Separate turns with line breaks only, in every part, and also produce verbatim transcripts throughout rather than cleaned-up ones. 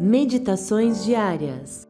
Meditações diárias.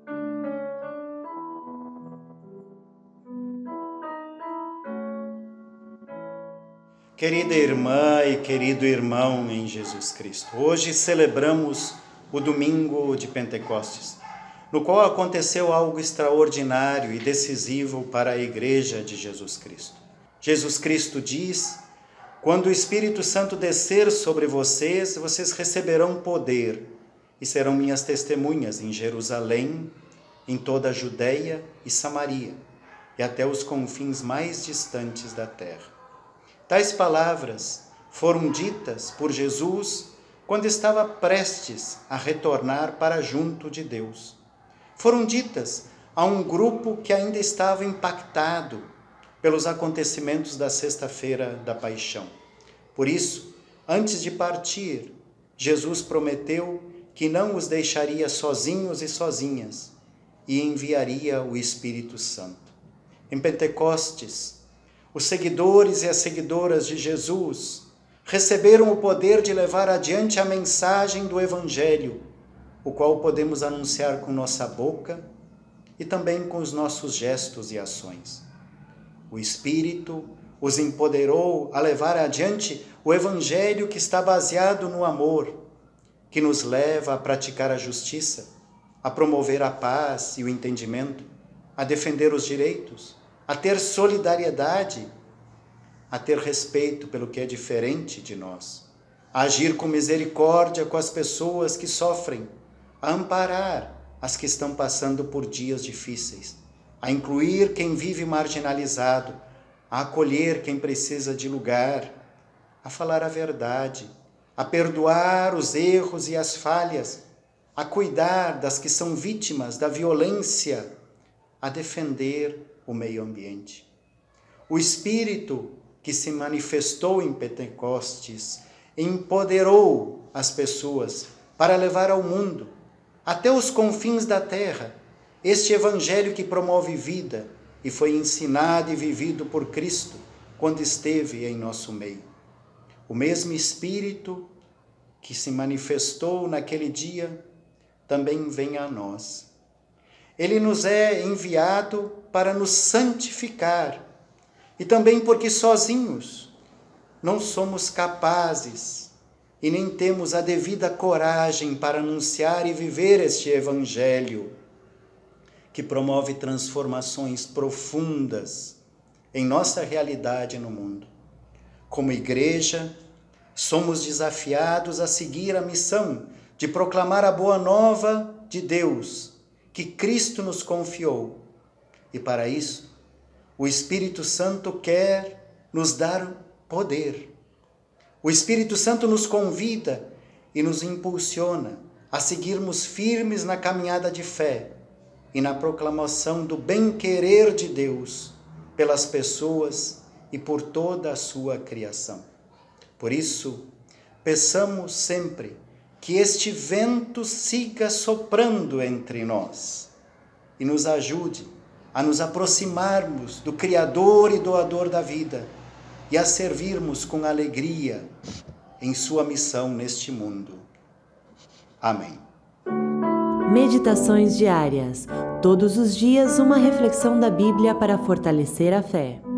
Querida irmã e querido irmão em Jesus Cristo, hoje celebramos o domingo de Pentecostes, no qual aconteceu algo extraordinário e decisivo para a Igreja de Jesus Cristo. Jesus Cristo diz: quando o Espírito Santo descer sobre vocês, vocês receberão poder e serão minhas testemunhas em Jerusalém, em toda a Judeia e Samaria, e até os confins mais distantes da terra. Tais palavras foram ditas por Jesus quando estava prestes a retornar para junto de Deus. Foram ditas a um grupo que ainda estava impactado pelos acontecimentos da sexta-feira da Paixão. Por isso, antes de partir, Jesus prometeu que não os deixaria sozinhos e sozinhas e enviaria o Espírito Santo. Em Pentecostes, os seguidores e as seguidoras de Jesus receberam o poder de levar adiante a mensagem do Evangelho, o qual podemos anunciar com nossa boca e também com os nossos gestos e ações. O Espírito os empoderou a levar adiante o Evangelho que está baseado no amor, que nos leva a praticar a justiça, a promover a paz e o entendimento, a defender os direitos, a ter solidariedade, a ter respeito pelo que é diferente de nós, a agir com misericórdia com as pessoas que sofrem, a amparar as que estão passando por dias difíceis, a incluir quem vive marginalizado, a acolher quem precisa de lugar, a falar a verdade, a perdoar os erros e as falhas, a cuidar das que são vítimas da violência, a defender o meio ambiente. O Espírito que se manifestou em Pentecostes empoderou as pessoas para levar ao mundo, até os confins da terra, este Evangelho que promove vida e foi ensinado e vivido por Cristo quando esteve em nosso meio. O mesmo Espírito que se manifestou naquele dia também vem a nós. Ele nos é enviado para nos santificar e também porque sozinhos não somos capazes e nem temos a devida coragem para anunciar e viver este Evangelho que promove transformações profundas em nossa realidade no mundo. Como igreja, somos desafiados a seguir a missão de proclamar a boa nova de Deus, que Cristo nos confiou. E para isso, o Espírito Santo quer nos dar poder. O Espírito Santo nos convida e nos impulsiona a seguirmos firmes na caminhada de fé e na proclamação do bem-querer de Deus pelas pessoas e por toda a sua criação. Por isso, peçamos sempre que este vento siga soprando entre nós e nos ajude a nos aproximarmos do Criador e doador da vida e a servirmos com alegria em sua missão neste mundo. Amém.
Meditações diárias. Todos os dias uma reflexão da Bíblia para fortalecer a fé.